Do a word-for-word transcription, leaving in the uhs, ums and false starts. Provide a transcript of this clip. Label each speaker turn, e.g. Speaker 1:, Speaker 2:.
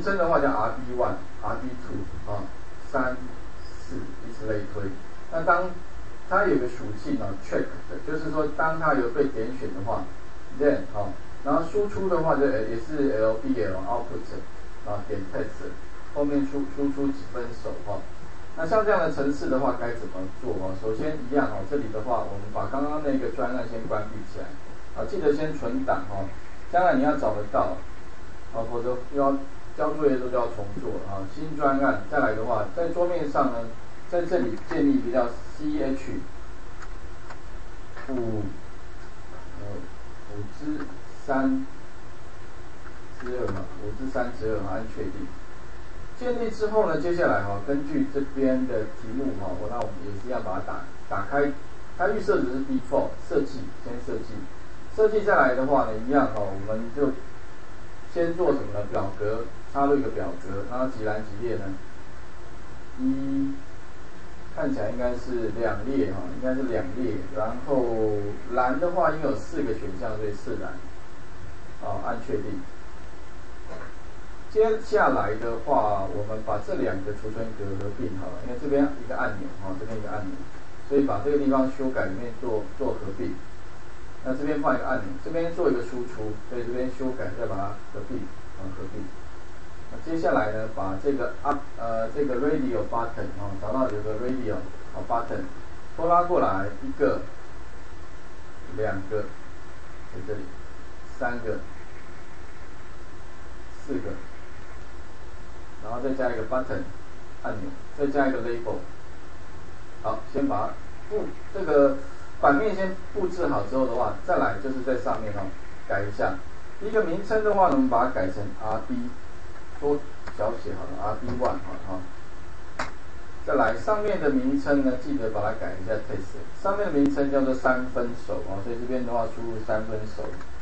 Speaker 1: 称的话叫 R D one、R D two 啊，三、四，以此类推。那当它有个属性啊 ，checked， 就是说当它有被点选的话 ，then 啊，然后输出的话就也是 L D L output 啊，点 test， 后面输输出几分熟哈。那像这样的程式的话该怎么做啊？首先一样哦，这里的话我们把刚刚那个专案先关闭起来，啊，记得先存档哈，将来你要找得到，啊，否则又要交作业的时候就要重做了啊。新专案再来的话，在桌面上呢，在这里建立一个叫 C H 五呃五之三之二嘛，五之三之二按确定。建立之后呢，接下来哈、哦，根据这边的题目哈、哦，那我们也是要把它打打开。它预设值是 default 设计，先设计，设计再来的话呢，一样哈、哦，我们就先做什么呢？表格插入一个表格，然后几栏几列呢？一看起来应该是两列哈、哦，应该是两列。然后栏的话，因为有四个选项，所以四栏。哦，按确定。接下来的话，我们把这两个储存格合并好了，因为这边一个按钮哈，这边一个按钮，所以把这个地方修改里面做做合并。那这边放一个按钮，这边做一个输出，所以这边修改再把它合并，啊合并。那接下来呢，把这个 up 呃这个 radio button 啊，找到有个 radio 啊 button， 拖拉过来一个、两个，在这里，三个、四个。然后再加一个 button 按钮，再加一个 label。好，先把它布这个版面先布置好之后的话，再来就是在上面哦改一下。第一个名称的话呢，我们把它改成 R D， 多小写好了 ，R D one 好了哈。再来上面的名称呢，记得把它改一下 test。上面的名称叫做三分熟啊，所以这边的话输入三分熟。